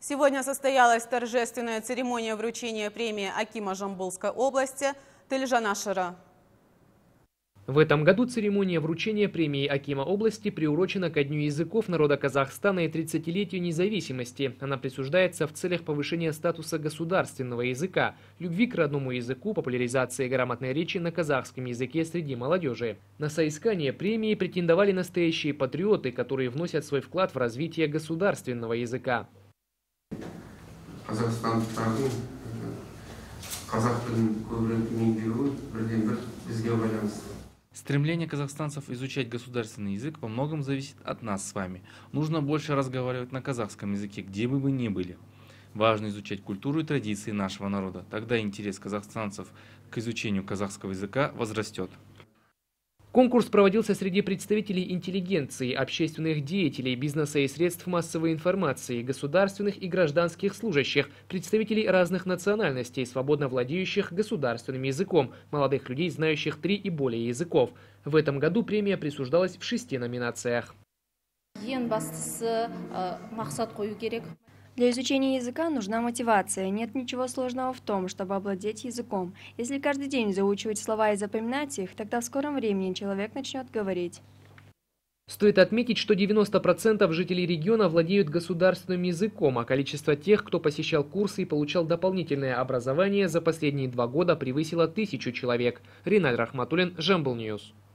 Сегодня состоялась торжественная церемония вручения премии Акима Жамбылской области Тильжан Ашыра. В этом году церемония вручения премии Акима области приурочена ко Дню языков народа Казахстана и 30-летию независимости. Она присуждается в целях повышения статуса государственного языка, любви к родному языку, популяризации грамотной речи на казахском языке среди молодежи. На соискание премии претендовали настоящие патриоты, которые вносят свой вклад в развитие государственного языка. Стремление казахстанцев изучать государственный язык во многом зависит от нас с вами. Нужно больше разговаривать на казахском языке, где бы вы ни были. Важно изучать культуру и традиции нашего народа. Тогда интерес казахстанцев к изучению казахского языка возрастет. Конкурс проводился среди представителей интеллигенции, общественных деятелей, бизнеса и средств массовой информации, государственных и гражданских служащих, представителей разных национальностей, свободно владеющих государственным языком, молодых людей, знающих 3 и более языков. В этом году премия присуждалась в 6 номинациях. Для изучения языка нужна мотивация. Нет ничего сложного в том, чтобы овладеть языком. Если каждый день заучивать слова и запоминать их, тогда в скором времени человек начнет говорить. Стоит отметить, что 90% жителей региона владеют государственным языком, а количество тех, кто посещал курсы и получал дополнительное образование, за последние 2 года превысило 1000 человек. Риналь Рахматуллин, Жамбыл Ньюс.